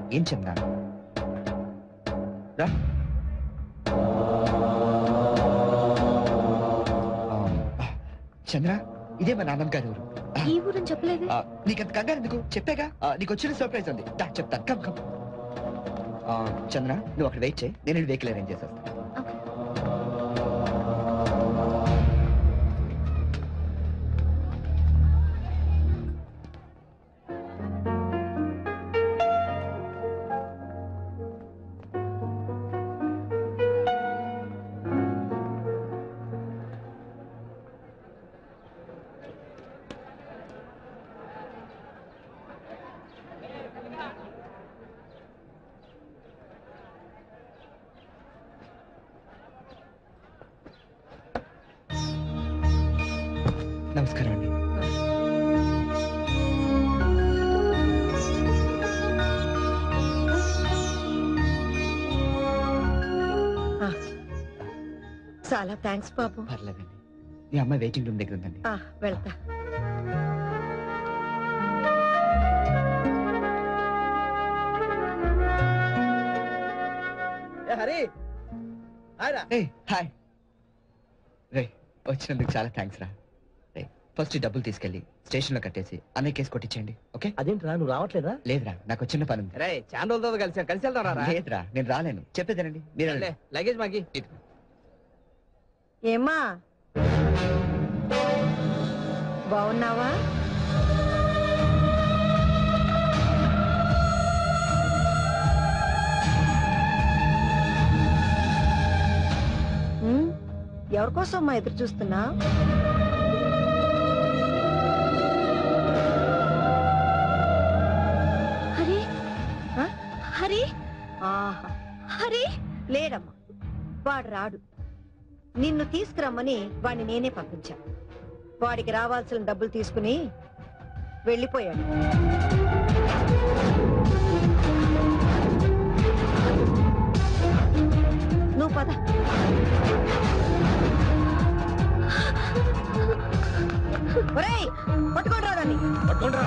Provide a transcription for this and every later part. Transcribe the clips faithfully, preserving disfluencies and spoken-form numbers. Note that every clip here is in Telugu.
ఏం చంద్ర రా. చంద్ర ఇదే మా నాన్నమ్మ గారి ఊరు. ఈ ఊరని చెప్పలేదు. నీకంత కంగారు ఎందుకు, చెప్పాగా నీకు వచ్చిన సర్ప్రైజ్ ఉంది, చెప్తాను. Come come. చంద్ర నువ్వు అక్కడ వెయిట్ చేయి, నేను వెహికల్ అరేంజ్ చేసేస్తాను. నమస్కారం అండి. చాలా థ్యాంక్స్ బాబు. పర్లేదండి, మీ అమ్మాయి వెయిటింగ్ రూమ్ దగ్గర ఉందండి. వెళ్తా. హరి హాయ్ రే, వచ్చినందుకు చాలా థ్యాంక్స్ రా. రే ఫస్ట్ డబ్బులు తీసుకెళ్ళి స్టేషన్ లో కట్టేసి అన్నయ్య కేసు కొట్టించండి. ఓకే? అదేంట్రా నువ్వు రావట్లేదా? లేదురా, నాకు చిన్న పని ఉంది. రే చాందోలతో కలిసి కలిసి వెళ్తాం. లేదురా, నేను రాలేను. చెప్పేదేనండి మీరు. లగేజ్ మాకి. ఏమ్మా బాగున్నావా? ఎవరికోసం అమ్మా ఎదురు చూస్తున్నా? హరి హరి ఆహా హరి లేడమ్మా, వాడు రాడు. నిన్ను తీసుకురమ్మని వాడిని నేనే పంపించా. వాడికి రావాల్సిన డబ్బులు తీసుకుని వెళ్ళిపోయాడు. నువ్వు పద. ఒరేయ్ పట్టుకోండి రావడాన్ని. పట్టుకోండి.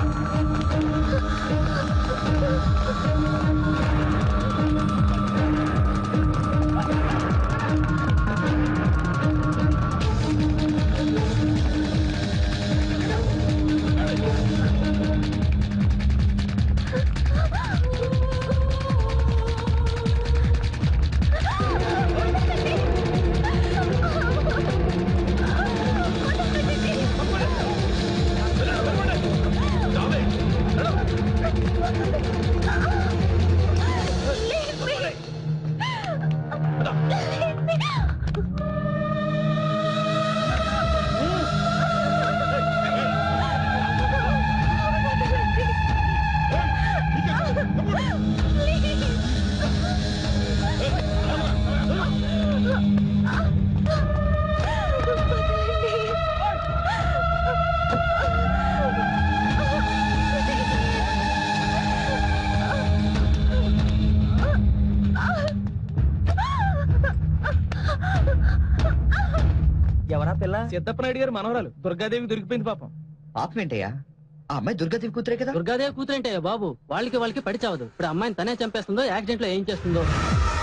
ఎవరా పిల్ల? సిద్ధప్ప నాయుడు గారు మనవరాలు దుర్గాదేవి దొరికిపోయింది పాపం. పాపమేంటయ్యా? ఆ అమ్మాయి దుర్గాదేవి కూతురే కదా. దుర్గాదేవి కూతురేంటయ్యా బాబు? వాళ్ళకి వాళ్ళకి పడి చావదు. ఇప్పుడు అమ్మాయిని తనే చంపేస్తుందో యాక్సిడెంట్ లో ఏం చేస్తుందో.